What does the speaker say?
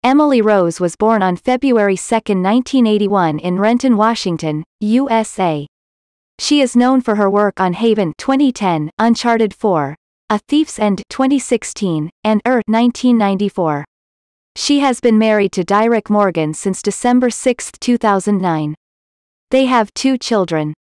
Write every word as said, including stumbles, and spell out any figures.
Emily Rose was born on February second, nineteen eighty-one in Renton, Washington, U S A. She is known for her work on Haven twenty ten, Uncharted four, A Thief's End twenty sixteen, and Er nineteen ninety-four. She has been married to Derek Morgan since December sixth, two thousand nine. They have two children.